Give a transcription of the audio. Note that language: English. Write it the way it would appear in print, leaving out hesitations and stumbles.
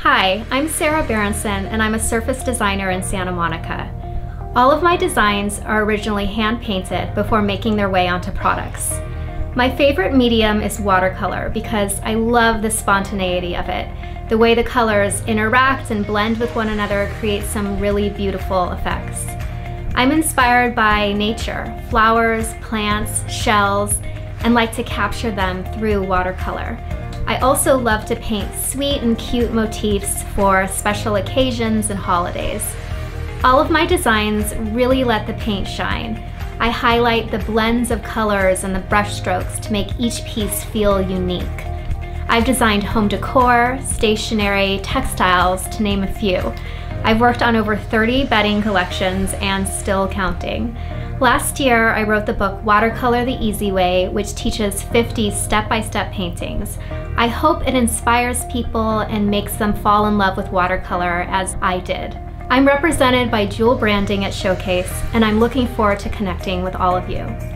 Hi, I'm Sara Berrenson and I'm a surface designer in Santa Monica. All of my designs are originally hand-painted before making their way onto products. My favorite medium is watercolor because I love the spontaneity of it. The way the colors interact and blend with one another creates some really beautiful effects. I'm inspired by nature, flowers, plants, shells, and like to capture them through watercolor. I also love to paint sweet and cute motifs for special occasions and holidays. All of my designs really let the paint shine. I highlight the blends of colors and the brush strokes to make each piece feel unique. I've designed home decor, stationery, textiles, to name a few. I've worked on over 30 bedding collections and still counting. Last year, I wrote the book Watercolor the Easy Way, which teaches 50 step-by-step paintings. I hope it inspires people and makes them fall in love with watercolor as I did. I'm represented by Jewel Branding at Showcase, and I'm looking forward to connecting with all of you.